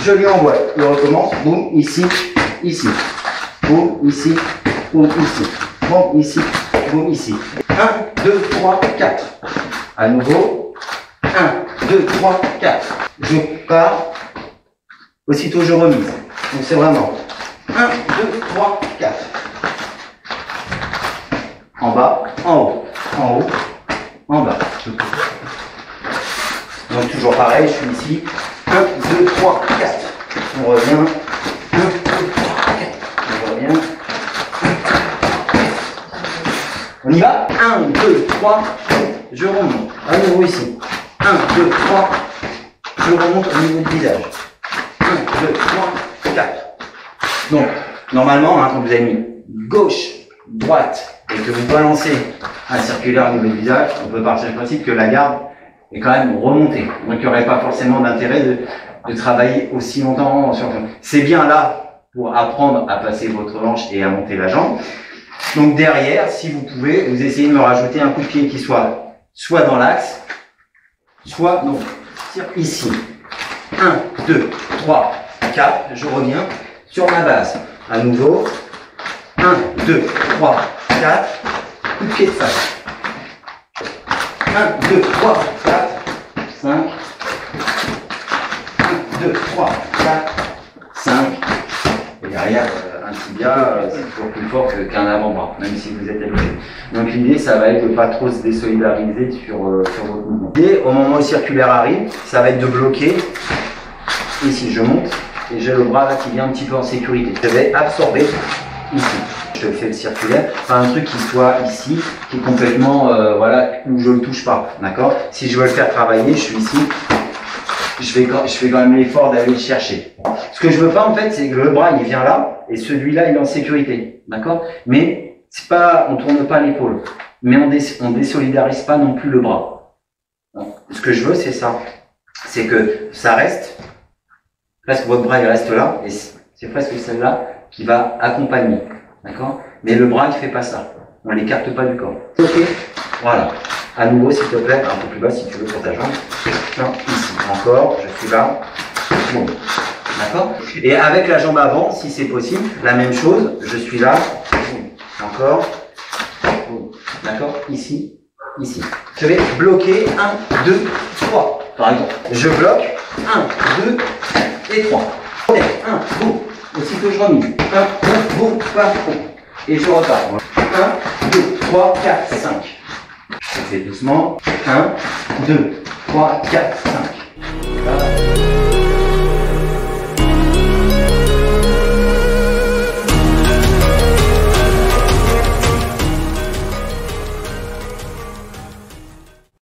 je lui envoie. Il recommence, boum, ici, ici. Boum, ici, boum, ici. Boum, ici, boum, ici. 1, 2, 3, 4. À nouveau. 1, 2, 3, 4. Je pars. Aussitôt je remise. Donc c'est vraiment 1, 2, 3, 4. En bas, en haut, en haut, en bas. Donc toujours pareil, je suis ici. 1, 2, 3, 4. On revient. 1, 2, 3, 4. On revient. On y va. 1, 2, 3. Je remonte. À nouveau ici. 1, 2, 3. Je remonte au niveau du visage. 1, 2, 3, 4. Donc, normalement, hein, quand vous avez mis gauche, droite, et que vous balancez un circulaire au niveau du visage, on peut partir du principe que la garde est quand même remontée. Donc, il n'y aurait pas forcément d'intérêt de travailler aussi longtemps sur le fond. C'est bien là pour apprendre à passer votre hanche et à monter la jambe. Donc, derrière, si vous pouvez, vous essayez de me rajouter un coup de pied qui soit dans l'axe, soit donc ici. 1, 2, 3, 4. Je reviens sur ma base. À nouveau. 1, 2, 3, 4. Coup de pied de face. 1, 2, 3, 4, 5. 1, 2, 3, 4, 5. Et derrière, un tibia, c'est toujours plus fort qu'un avant-bras, même si vous êtes élevé. Donc l'idée, ça va être de ne pas trop se désolidariser sur votre mouvement. Et au moment où le circulaire arrive, ça va être de bloquer. Ici, je monte et j'ai le bras là qui vient un petit peu en sécurité. Je vais absorber ici. Je fais le circulaire, pas un truc qui soit ici, qui est complètement, voilà, où je ne le touche pas, d'accord? Si je veux le faire travailler, je suis ici, je fais quand même l'effort d'aller le chercher. Ce que je veux pas, en fait, c'est que le bras, il vient là, et celui-là, il est en sécurité, d'accord? Mais, c'est pas, on tourne pas l'épaule, mais on désolidarise pas non plus le bras. Donc, ce que je veux, c'est ça. C'est que ça reste, presque votre bras, il reste là, et c'est presque celle-là qui va accompagner. D'accord? Mais le bras, il fait pas ça. On l'écarte pas du corps. Ok? Voilà. À nouveau, s'il te plaît, un peu plus bas si tu veux pour ta jambe. Non, ici. Encore, je suis là. Bon. D'accord? Et avec la jambe avant, si c'est possible, la même chose. Je suis là. Encore. D'accord? Ici. Ici. Je vais bloquer 1, 2, 3. Par exemple. Je bloque 1, 2 et 3. 1, boum. Aussitôt je remise. 1, boum, boum, boum, boum. Et je repars. 1, 2, 3, 4, 5. Je fais doucement. 1, 2, 3, 4, 5. Voilà.